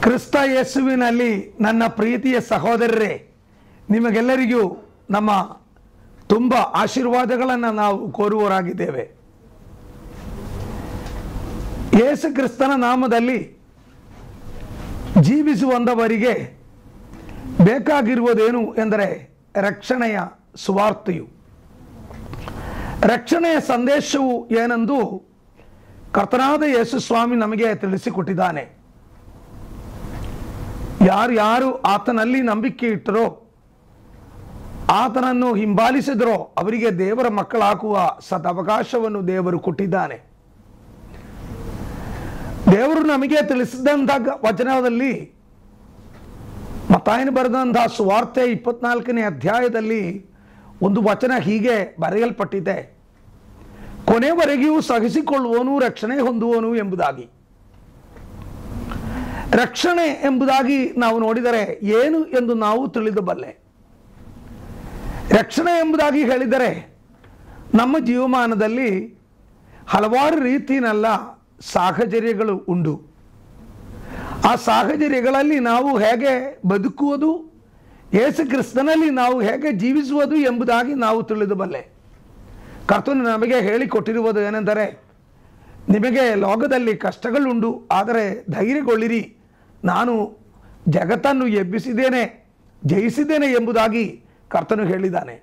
ಕ್ರಿಸ್ತ ಯೇಸುವಿನಲ್ಲಿ ನನ್ನ ಪ್ರೀತಿಯ ಸಹೋದರರೇ, ನಿಮಗೆಲ್ಲರಿಗೂ ನಮ್ಮ ತುಂಬ ಆಶೀರ್ವಾದಗಳನ್ನು ನಾವು ಕೋರುವವರಾಗಿದ್ದೇವೆ. ಯೇಸು ಕ್ರಿಸ್ತನ ನಾಮದಲ್ಲಿ ಜೀವಿಸುವಂಥವರಿಗೆ ಬೇಕಾಗಿರುವುದೇನು ಎಂದರೆ ರಕ್ಷಣೆಯ ಸುವಾರ್ತೆಯು. ರಕ್ಷಣೆಯ ಸಂದೇಶವು ಏನೆಂದು ಕರ್ತನಾದ ಯೇಸು ಸ್ವಾಮಿ ನಮಗೆ ತಿಳಿಸಿಕೊಟ್ಟಿದ್ದಾನೆ. ಯಾರು ಆತನಲ್ಲಿ ನಂಬಿಕೆ ಇಟ್ಟರೋ, ಆತನನ್ನು ಹಿಂಬಾಲಿಸಿದರೋ ಅವರಿಗೆ ದೇವರ ಮಕ್ಕಳಾಗುವ ಸದವಕಾಶವನ್ನು ದೇವರು ಕೊಟ್ಟಿದ್ದಾನೆ. ದೇವರು ನಮಗೆ ತಿಳಿಸಿದಂಥ ವಚನದಲ್ಲಿ ಮತ್ತಾಯನು ಬರೆದಂತಹ ಸುವಾರ್ತೆ 24ನೇ ಅಧ್ಯಾಯದಲ್ಲಿ ಒಂದು ವಚನ ಹೀಗೆ ಬರೆಯಲ್ಪಟ್ಟಿದೆ: ಕೊನೆವರೆಗೂ ಸಹಿಸಿಕೊಳ್ಳುವನು ರಕ್ಷಣೆ ಹೊಂದುವನು ಎಂಬುದಾಗಿ. ರಕ್ಷಣೆ ಎಂಬುದಾಗಿ ನಾವು ನೋಡಿದರೆ ಏನು ಎಂದು ನಾವು ತಿಳಿದಬಲ್ಲೆ. ರಕ್ಷಣೆ ಎಂಬುದಾಗಿ ಹೇಳಿದರೆ ನಮ್ಮ ಜೀವಮಾನದಲ್ಲಿ ಹಲವಾರು ರೀತಿಯಲ್ಲ ಸಾಹಚರ್ಯಗಳು ಉಂಟು. ಆ ಸಾಹಚರ್ಯಗಳಲ್ಲಿ ನಾವು ಹೇಗೆ ಬದುಕುವುದು, ಯೇಸು ಕ್ರಿಸ್ತನಲ್ಲಿ ನಾವು ಹೇಗೆ ಜೀವಿಸುವುದು ಎಂಬುದಾಗಿ ನಾವು ತಿಳಿದಬಲ್ಲೆ. ಕರ್ತನು ನಮಗೆ ಹೇಳಿಕೊಟ್ಟಿರುವುದು ಏನೆಂದರೆ, ನಿಮಗೆ ಲೋಕದಲ್ಲಿ ಕಷ್ಟಗಳುಂಟು, ಆದರೆ ಧೈರ್ಯಗೊಳ್ಳಿರಿ, ನಾನು ಜಗತ್ತನ್ನು ಎಬ್ಬಿಸಿದ್ದೇನೆ, ಜಯಿಸಿದ್ದೇನೆ ಎಂಬುದಾಗಿ ಕರ್ತನು ಹೇಳಿದ್ದಾನೆ.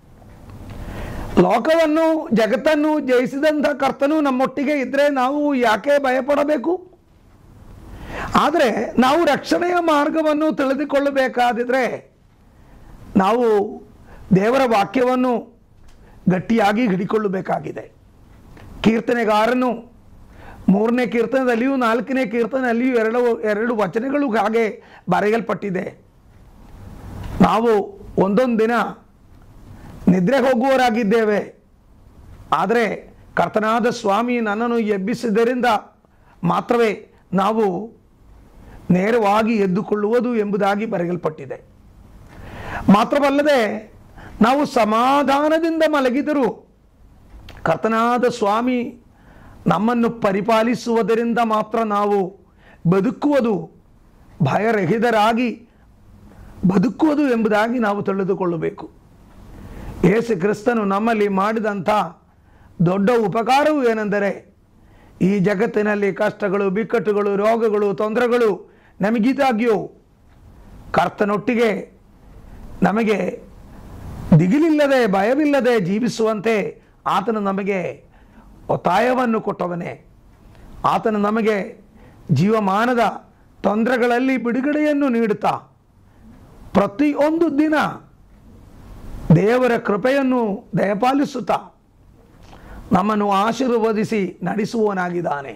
ಲೋಕವನ್ನು ಜಗತ್ತನ್ನು ಜಯಿಸಿದಂಥ ಕರ್ತನು ನಮ್ಮೊಟ್ಟಿಗೆ ಇದ್ದರೆ ನಾವು ಯಾಕೆ ಭಯಪಡಬೇಕು? ಆದರೆ ನಾವು ರಕ್ಷಣೆಯ ಮಾರ್ಗವನ್ನು ತಿಳಿದುಕೊಳ್ಳಬೇಕಾದಿದ್ರೆ ನಾವು ದೇವರ ವಾಕ್ಯವನ್ನು ಗಟ್ಟಿಯಾಗಿ ಹಿಡಿಕೊಳ್ಳಬೇಕಾಗಿದೆ. ಕೀರ್ತನೆಗಾರನು 3ನೇ ಕೀರ್ತನದಲ್ಲಿಯೂ 4ನೇ ಕೀರ್ತನೆಯಲ್ಲಿಯೂ ಎರಡು ವಚನಗಳು ಹಾಗೆ ಬರೆಯಲ್ಪಟ್ಟಿದೆ. ನಾವು ಒಂದೊಂದು ದಿನ ನಿದ್ರೆ ಹೋಗುವವರಾಗಿದ್ದೇವೆ, ಆದರೆ ಕರ್ತನಾದ ಸ್ವಾಮಿ ನನ್ನನ್ನು ಎಬ್ಬಿಸಿದ್ದರಿಂದ ಮಾತ್ರವೇ ನಾವು ನೇರವಾಗಿ ಎದ್ದುಕೊಳ್ಳುವುದು ಎಂಬುದಾಗಿ ಬರೆಯಲ್ಪಟ್ಟಿದೆ. ಮಾತ್ರವಲ್ಲದೆ ನಾವು ಸಮಾಧಾನದಿಂದ ಮಲಗಿದರೂ ಕರ್ತನಾದ ಸ್ವಾಮಿ ನಮ್ಮನ್ನು ಪರಿಪಾಲಿಸುವುದರಿಂದ ಮಾತ್ರ ನಾವು ಬದುಕುವುದು, ಭಯರಹಿತರಾಗಿ ಬದುಕುವುದು ಎಂಬುದಾಗಿ ನಾವು ತಿಳಿದುಕೊಳ್ಳಬೇಕು. ಯೇಸು ಕ್ರಿಸ್ತನು ನಮ್ಮಲ್ಲಿ ಮಾಡಿದಂಥ ದೊಡ್ಡ ಉಪಕಾರವು ಏನೆಂದರೆ, ಈ ಜಗತ್ತಿನಲ್ಲಿ ಕಷ್ಟಗಳು, ಬಿಕ್ಕಟ್ಟುಗಳು, ರೋಗಗಳು, ತೊಂದರೆಗಳು ನಮಗಿದಾಗ್ಯೂ ಕರ್ತನೊಟ್ಟಿಗೆ ನಮಗೆ ದಿಗಿಲಿಲ್ಲದೆ ಭಯವಿಲ್ಲದೆ ಜೀವಿಸುವಂತೆ ಆತನು ನಮಗೆ ಒತ್ತಾಯವನ್ನು ಕೊಟ್ಟವನೇ. ಆತನು ನಮಗೆ ಜೀವಮಾನದ ತೊಂದರೆಗಳಲ್ಲಿ ಬಿಡುಗಡೆಯನ್ನು ನೀಡುತ್ತಾ ಪ್ರತಿಯೊಂದು ದಿನ ದೇವರ ಕೃಪೆಯನ್ನು ದಯಪಾಲಿಸುತ್ತಾ ನಮ್ಮನ್ನು ಆಶೀರ್ವದಿಸಿ ನಡೆಸುವವನಾಗಿದ್ದಾನೆ.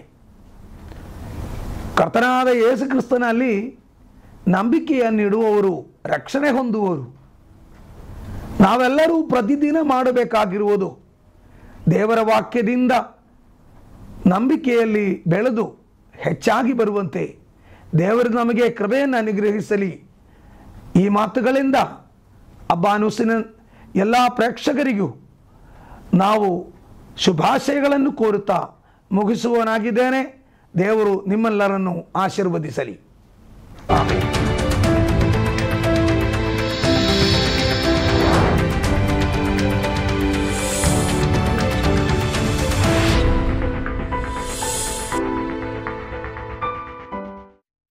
ಕರ್ತನಾದ ಯೇಸು ಕ್ರಿಸ್ತನಲ್ಲಿ ನಂಬಿಕೆಯನ್ನಿಡುವವರು ರಕ್ಷಣೆ ಹೊಂದುವರು. ನಾವೆಲ್ಲರೂ ಪ್ರತಿದಿನ ಮಾಡಬೇಕಾಗಿರುವುದು ದೇವರ ವಾಕ್ಯದಿಂದ ನಂಬಿಕೆಯಲ್ಲಿ ಬೆಳೆದು ಹೆಚ್ಚಾಗಿ ಬರುವಂತೆ ದೇವರು ನಮಗೆ ಕೃಪೆಯನ್ನು ಅನುಗ್ರಹಿಸಲಿ. ಈ ಮಾತುಗಳಿಂದ ಅಬ್ಬಾನುಸಿನ ಎಲ್ಲ ಪ್ರೇಕ್ಷಕರಿಗೂ ನಾವು ಶುಭಾಶಯಗಳನ್ನು ಕೋರುತ್ತಾ ಮುಗಿಸುವನಾಗಿದ್ದೇನೆ. ದೇವರು ನಿಮ್ಮೆಲ್ಲರನ್ನು ಆಶೀರ್ವದಿಸಲಿ.